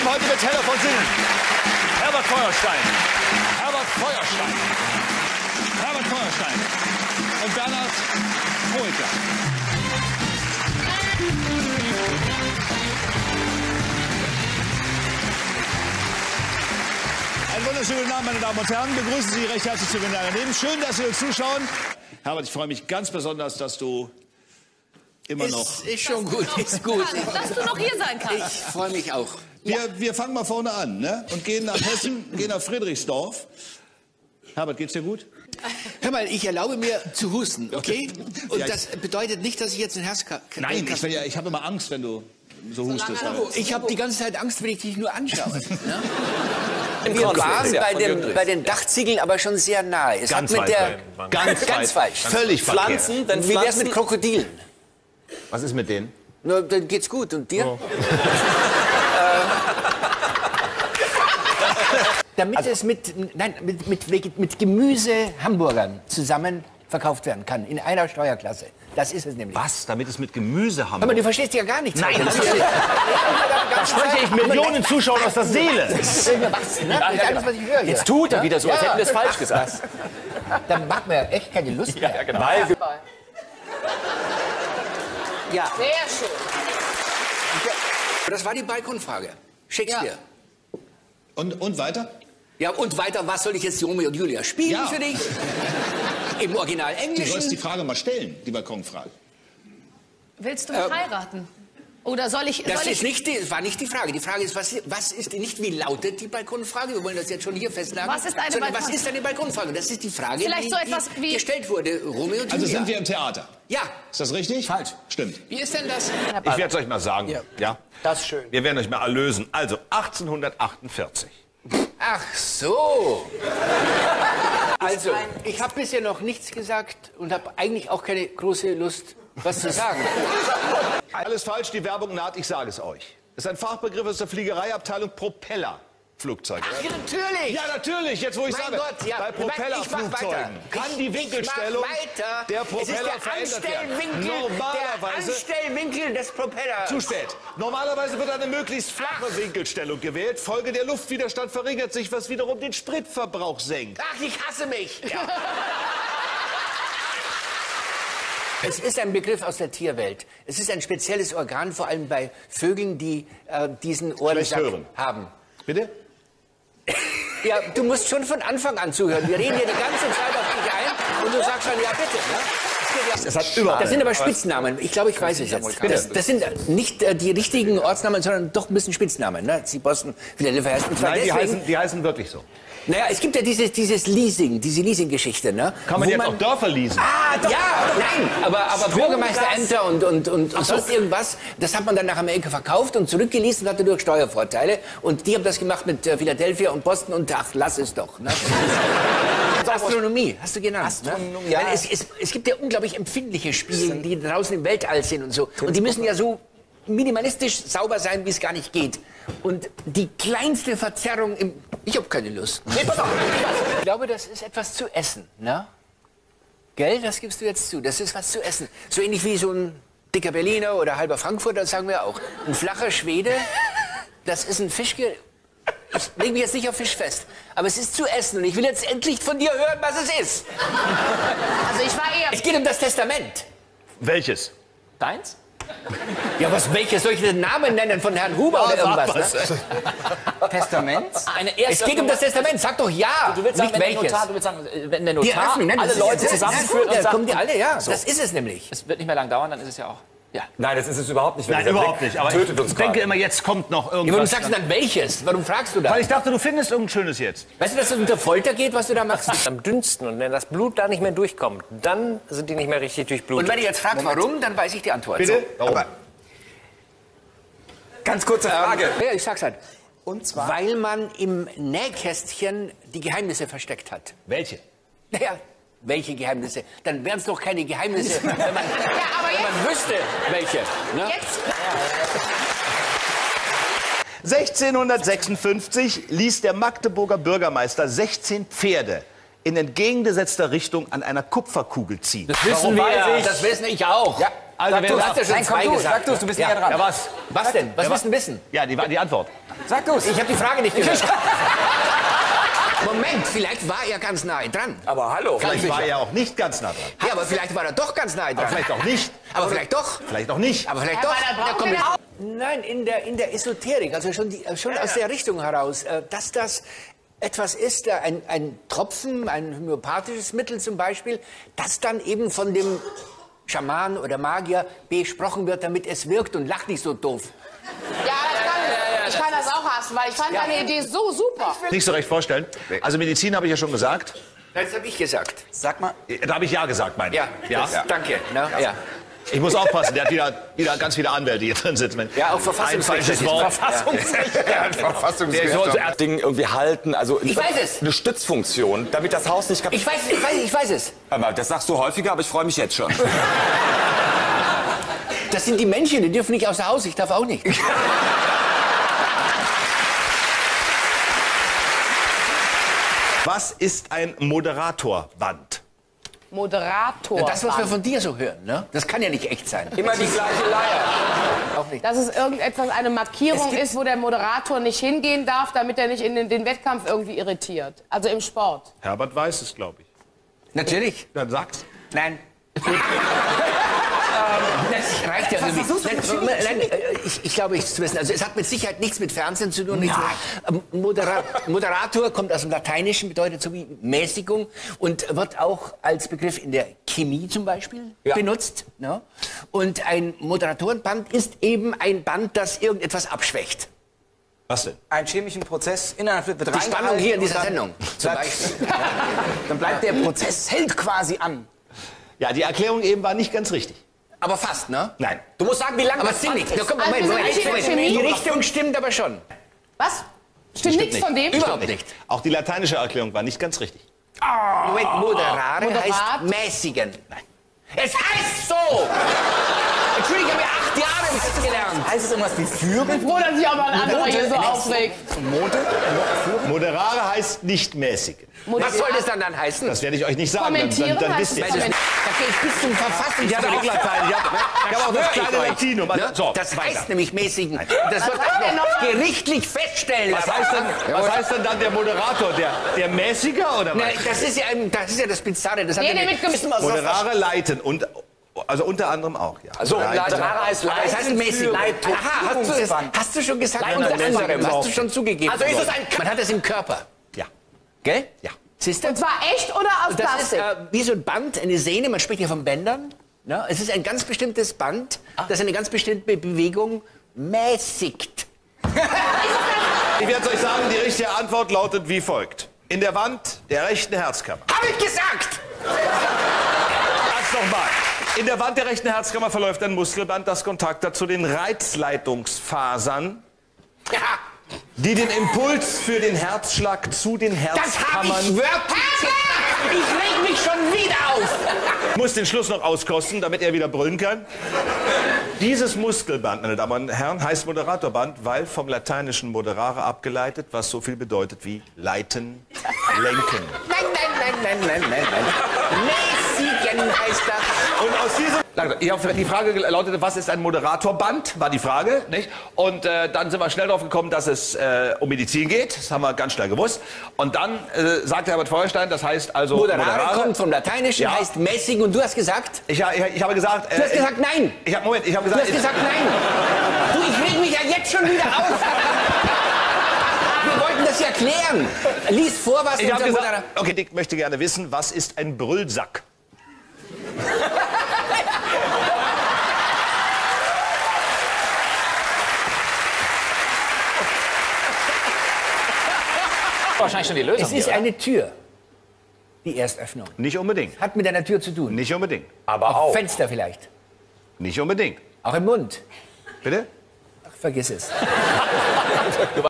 Team heute mit Heller von Sinnen. Herbert Feuerstein. Herbert Feuerstein. Herbert Feuerstein. Und Bernhard Troika. Einen wunderschönen guten Abend, meine Damen und Herren. Begrüßen Sie recht herzlich zu Gewinn daneben. Schön, dass Sie uns zuschauen. Herbert, ich freue mich ganz besonders, dass du immer noch... Ist schon gut, ist gut. Dass du noch hier sein kannst. Ich freue mich auch. Wir fangen mal vorne an, ne? Und gehen nach Hessen, gehen nach Friedrichsdorf. Herbert, geht's dir gut? Hör mal, ich erlaube mir zu husten, okay? Und Ja, das bedeutet nicht, dass ich jetzt ein Herzkasten... Nein, ich habe immer Angst, wenn du so hustest. Ich habe die ganze Zeit Angst, wenn ich dich nur anschaue. Ne? Wir waren bei den Dachziegeln aber schon sehr nahe. Es Ganz hat weit mit der ganz falsch. Völlig Pflanzen, dann wie wär's mit Krokodilen? Was ist mit denen? Na, dann geht's gut. Und dir? Oh. Damit es mit Gemüse-Hamburgern zusammen verkauft werden kann, in einer Steuerklasse. Das ist es nämlich. Was? Damit es mit Gemüse haben? Aber du verstehst ja gar nichts. Nein, da spreche ich Millionen Zuschauern aus der Seele. Was, ne? Das ist alles, was ich höre. Jetzt tut er wieder so, als hätten wir es falsch gesagt. Dann macht mir echt keine Lust mehr. Ja, genau. Ja. Sehr schön. Das war die Balkonfrage. Shakespeare. Und weiter? Ja, und weiter, was soll ich jetzt Romeo und Julia spielen Ja. für dich? Im Original Du sollst die Englischen? Frage mal stellen, die Balkonfrage. Willst du mich heiraten? Oder soll ich... Das war nicht die Frage. Die Frage ist, was ist nicht, wie lautet die Balkonfrage? Wir wollen das jetzt schon hier festnageln. Was ist eine sondern Balkon- was ist eine Balkonfrage? Das ist die Frage, Vielleicht so etwas die wie- gestellt wurde. Romeo und Also Julia. sind wir im Theater. Ja. Ist das richtig? Falsch. Stimmt. Wie ist denn das? Ich werde es euch mal sagen. Ja. Das ist schön. Wir werden euch mal erlösen. Also 1848. Ach so. Also, ich habe bisher noch nichts gesagt und habe eigentlich auch keine große Lust, was zu sagen. Alles falsch, die Werbung naht, ich sage es euch. Das ist ein Fachbegriff aus der Fliegereiabteilung Propellerflugzeuge. Ach, natürlich. Ja, natürlich, jetzt wo ich Mein sage, Gott, ja. bei Ich mach Propellerflugzeugen weiter. kann die Winkelstellung Ich mach weiter. der Es ist Propeller der verändert werden. Anstellwinkel, Normalerweise der Anstellwinkel des Propellers. zu spät. Normalerweise wird eine möglichst flache Winkelstellung gewählt. Folge der Luftwiderstand verringert sich, was wiederum den Spritverbrauch senkt. Ach, ich hasse mich. Ja. Es ist ein Begriff aus der Tierwelt. Es ist ein spezielles Organ, vor allem bei Vögeln, die diesen Ohrensack hören. haben. Bitte? Ja, du musst schon von Anfang an zuhören. Wir reden hier die ganze Zeit auf dich ein und du sagst dann, ja bitte. Ne? Es hat überall. Das sind aber Spitznamen. Ich glaube, ich weiß es jetzt. Das sind nicht die richtigen Ortsnamen, sondern doch ein bisschen Spitznamen. Ne? Sie Boston, Philadelphia heißt. Und zwar Nein, deswegen, die heißen wirklich so. naja, es gibt ja dieses Leasing, diese Leasing-Geschichte. Ne? Kann man Wo jetzt auch Dörfer leasen? Ah, doch. Ja, nein, aber Bürgermeisterämter und sonst irgendwas, das hat man dann nach Amerika verkauft und zurückgeleast und hatte durch Steuervorteile. Und die haben das gemacht mit Philadelphia und Boston und ach, lass es doch. Ne? Astronomie, hast du genannt. Astronomie, Ne? ja. Weil es gibt ja unglaublich empfindliche Spiele, die draußen im Weltall sind und so. Und die müssen ja so minimalistisch sauber sein, wie es gar nicht geht. Und die kleinste Verzerrung im... Ich habe keine Lust. Nee, pass auf. Ich glaube, das ist etwas zu essen, ne? Gell, das gibst du jetzt zu. Das ist was zu essen. So ähnlich wie so ein dicker Berliner oder halber Frankfurter, sagen wir auch. Ein flacher Schwede, das ist ein Fischge... Ich lege mich jetzt nicht auf Fisch fest. Aber es ist zu essen und ich will jetzt endlich von dir hören, was es ist. Also ich war eher... Es geht um das Testament. Welches? Deins? Ja, welches soll ich den Namen nennen von Herrn Huber oder irgendwas? Ne? Testament? Es geht um das Testament, sag doch ja. Du willst sagen, nicht wenn der welches. Notar, du willst sagen, wenn der Die Notar Eröffnung, nein, das alle ist Leute jetzt- zusammenführt Ja, und sagt, kommen die alle, ja. Das ist es nämlich. es wird nicht mehr lang dauern, dann ist es ja auch. Ja. Nein, das ist es überhaupt nicht. Nein, überhaupt nicht. Aber tötet uns ich denke gerade. immer, jetzt kommt noch Ja, warum irgendwas. sagst du dann welches? Warum fragst du da? Weil ich dachte, du findest irgendein schönes jetzt. Weißt du, dass es unter Folter geht, was du da machst? Am dünnsten. Und wenn das Blut da nicht mehr durchkommt, dann sind die nicht mehr richtig Und durchblutet. wenn ich jetzt frage, warum, dann weiß ich die Antwort. Bitte? Warum? Ganz kurze Frage. Ja, ich sag's halt. Und zwar? Weil man im Nähkästchen die Geheimnisse versteckt hat. Welche? Naja, welche Geheimnisse? Dann wären es doch keine Geheimnisse, wenn man, Ja, aber wenn man wüsste, welche. Ne? jetzt... 1656 ließ der Magdeburger Bürgermeister 16 Pferde in entgegengesetzter Richtung an einer Kupferkugel ziehen. Das wissen wir. Das wissen ich auch. Ja. Also, wer sagt, ja schon Nein, komm zwei du, gesagt. sag du's, du bist näher dran. ja, was? Was denn? Was willst du wissen? Ja, die Antwort. Sag du's. Ich habe die Frage nicht gehört. Moment, vielleicht war er ganz nahe dran. Aber hallo. Vielleicht war er auch nicht ganz nah dran. Ja, aber vielleicht war er doch ganz nahe dran. Aber vielleicht auch nicht. Aber vielleicht doch. Vielleicht auch nicht. Aber vielleicht Herr doch. Weiler, brauchen Da kommt wir es- Nein, in der Esoterik, also schon aus der Richtung heraus, dass das etwas ist, ein Tropfen, ein homöopathisches Mittel zum Beispiel, das dann eben von dem Schaman oder Magier besprochen wird, damit es wirkt und lacht nicht so doof. Ja, ich kann das auch hassen, weil ich fand deine Idee so super. Nicht so recht vorstellen. Also Medizin habe ich ja schon gesagt. Das habe ich gesagt. Sag mal. Da habe ich ja gesagt, meine ich. Ja, danke. Na, ja. Ich muss aufpassen, der hat wieder ganz viele Anwälte hier drin sitzen. Ja, auch Verfassungsrecht. Ein falsches Wort. Verfassungsrecht. Der soll Das Ding irgendwie halten, also Ich weiß es. eine Stützfunktion, damit das Haus nicht kaputt. Ich weiß es. Aber das sagst du häufiger, aber ich freue mich jetzt schon. Das sind die Menschen, die dürfen nicht außer Haus, ich darf auch nicht. Was ist ein Moderatorband? Moderator. Das, was wir von dir so hören, ne? Das kann ja nicht echt sein. Immer die gleiche Leier. Auch nicht. Dass es irgendetwas, eine Markierung ist, wo der Moderator nicht hingehen darf, damit er nicht in den Wettkampf irgendwie irritiert. Also im Sport. Herbert weiß es, glaube ich. Natürlich. Dann sag's. Nein. Das reicht ja irgendwie. Nein, ich glaube, ich zu wissen. Also es hat mit Sicherheit nichts mit Fernsehen zu tun. Nichts mit, Moderator kommt aus dem Lateinischen, bedeutet so wie Mäßigung und wird auch als Begriff in der Chemie zum Beispiel benutzt. Ne? Und ein Moderatorenband ist eben ein Band, das irgendetwas abschwächt. Was denn? Einen chemischen Prozess innerhalb wird Die Spannung hier in dieser Sendung zum Beispiel. Dann bleibt der Prozess, hält quasi an. Ja, die Erklärung eben war nicht ganz richtig. Aber fast, ne? Nein. Du musst sagen, wie lange Aber das ziemlich. Band Da ist. kommt, Also Moment. wir sind eigentlich in der Die Chemie. Richtung stimmt aber schon. Was? Stimmt nichts von dem? Überhaupt nicht. Auch die lateinische Erklärung war nicht ganz richtig. Moment, moderare Moderat? heißt mäßigen. Nein. Es heißt so! Entschuldigung, ich habe ja 8 Jahre das gelernt. Heißt es irgendwas wie führen? Ich bin froh, dass sich auch mal ein anderer hier so aufregt. Moderare heißt nicht mäßigen. Was soll das dann heißen? Das werde ich euch nicht sagen. Kommentieren Dann heißt wisst ihr es es. Kommentieren. Da gehe ich bis zum Ich hatte auch Verfassungsgericht. Latein. Ich habe auch das kleine Latinum. Also, so, Das weiter. heißt nämlich mäßigen. Das wird war denn auch noch noch? gerichtlich feststellen Was lassen. heißt denn dann der Moderator? Der Mäßiger oder Nein, was? das ist ja das Bizarre. Das hat Nee, ja der mit- mit müssen wir so Moderare leiten und also unter anderem auch, ja. So, Moderare heißt Das heißt mäßig. Aha, hast du schon gesagt, Nein, unter nein, anderem. nein, Hast du schon zugegeben. Also ist es ein Man hat es im Körper. Ja. Gell? Ja. Siehst du? Und zwar echt oder aus Das ist Plastik? wie so ein Band, eine Sehne, man spricht ja von Bändern. Ja, es ist ein ganz bestimmtes Band, das eine ganz bestimmte Bewegung mäßigt. Ich werde euch sagen, die richtige Antwort lautet wie folgt. In der Wand der rechten Herzkammer. Hab ich gesagt! Sag's nochmal. In der Wand der rechten Herzkammer verläuft ein Muskelband, das Kontakt hat zu den Reizleitungsfasern, Ja, die den Impuls für den Herzschlag zu den das habe ich Herzkammern... wörtlich gesagt. Ich reg mich schon wieder auf. Ich muss den Schluss noch auskosten, damit er wieder brüllen kann. Dieses Muskelband, meine Damen und Herren, heißt Moderatorband, weil vom lateinischen moderare abgeleitet, was so viel bedeutet wie leiten, lenken. Nein. Mäßigen heißt das. Und aus diesem... Die Frage lautete, was ist ein Moderatorband, war die Frage, nicht? Und dann sind wir schnell darauf gekommen, dass es um Medizin geht. Das haben wir ganz schnell gewusst. Und dann sagte Herbert Feuerstein, das heißt also Moderare kommt vom Lateinischen, Ja. heißt mäßigen. Und du hast gesagt? Ich habe gesagt... Du hast gesagt nein. Ich habe Du gesagt... hast gesagt nein. Du, ich reg mich ja jetzt schon wieder auf. Wir wollten das ja klären. Lies vor, was Ich habe unser gesagt, okay, ich möchte gerne wissen, was ist ein Brüllsack? Wahrscheinlich schon die Lösung. Es ist eine Tür. Die Erstöffnung. Nicht unbedingt. Hat mit einer Tür zu tun. Nicht unbedingt. aber auch. Fenster vielleicht. Nicht unbedingt. Auch im Mund. Bitte? Ach, vergiss es.